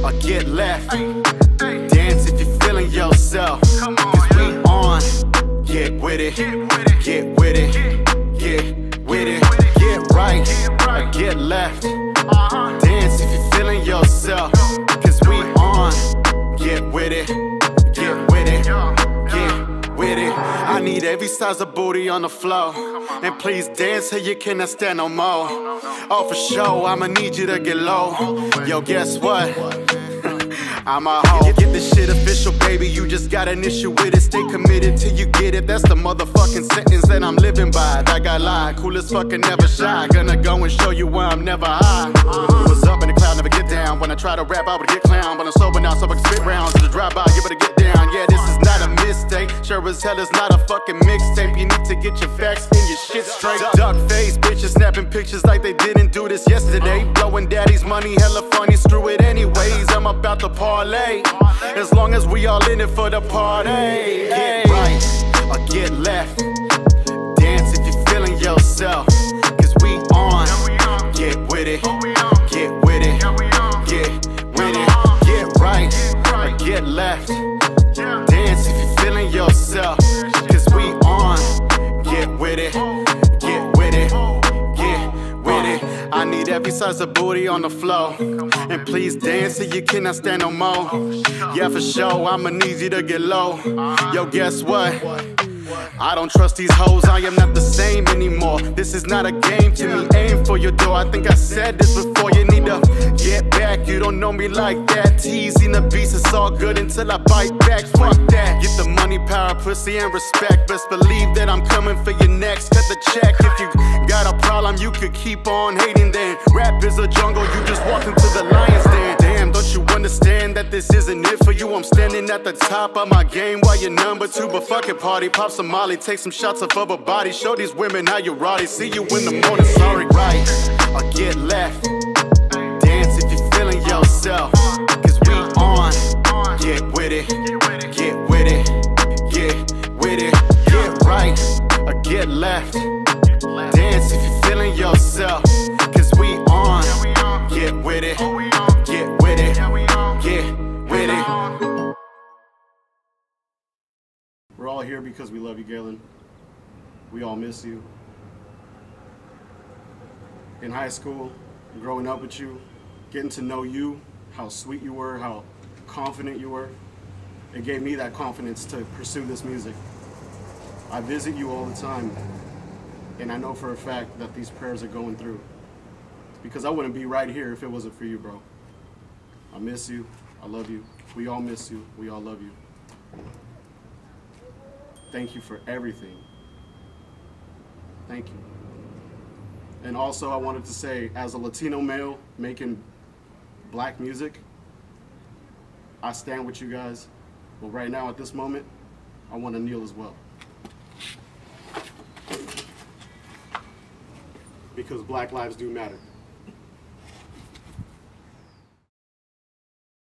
or get left. Dance if you're feeling yourself, cause we on. Get with it, get with it, get with it, get right or get left. Dance if you're feeling yourself, cause we on. Get with it, get with it, get with it. I need every size of booty on the floor, and please dance till you cannot stand no more. Oh, for sure, I'ma need you to get low. Yo, guess what? I'm a hoe. Get this shit official, baby, you just got an issue with it. Stay committed till you get it, that's the motherfucking sentence that I'm living by. That guy lied, cool as fucking, never shy. Gonna go and show you where I'm never high. Was up in the cloud, never get down. When I try to rap, I would get clown. But I'm sober now, so I can spit rounds. To the drive-by, you better get down. Yeah, this is not a mistake. Sure as hell it's not a fucking mixtape. You need to get your facts and your shit straight. Duck face, bitches snapping pictures like they didn't do this yesterday. Blowing daddy's money, hella funny, screw it anyways. I'm about to parlay, as long as we all in it for the party. Get right or get left. Dance if you're feeling yourself, cause we on. Get with it, get with it, get with it, get right or get left. Dance if you're feeling yourself, cause we on. Get with it, get with it, get with it. I need every size of booty on the floor, and please dance till you cannot stand no more. Yeah, for sure, I'ma need you to get low. Yo, guess what? I don't trust these hoes, I am not the same anymore. This is not a game to me, aim for your door. I think I said this before, you need to get back. You don't know me like that, teasing the beast, it's all good until I bite back. Fuck that, get the money, power, pussy, and respect. Best believe that I'm coming for you next. Cut the check, if you got a problem, you could keep on hating then. Rap is a jungle, you just walk into the lion's den. Damn, don't you understand that this isn't it for you? I'm standing at the top of my game while you're number two. But fuck it, party, pop some molly, take some shots of other body. Show these women how you rowdy. See you in the morning, sorry, right or get left. Dance if you're feeling yourself, cause we on. Get with it, get with it, get with it, get right or get left. Dance if you're feeling yourself, cause we on. Get with it, get with it, get with it. We're all here because we love you, Galen. We all miss you. In high school, growing up with you, getting to know you, how sweet you were, how confident you were, it gave me that confidence to pursue this music. I visit you all the time, and I know for a fact that these prayers are going through. Because I wouldn't be right here if it wasn't for you, bro. I miss you. I love you. We all miss you. We all love you. Thank you for everything. Thank you. And also I wanted to say, as a Latino male making black music, I stand with you guys. But right now, at this moment, I want to kneel as well. Because black lives do matter.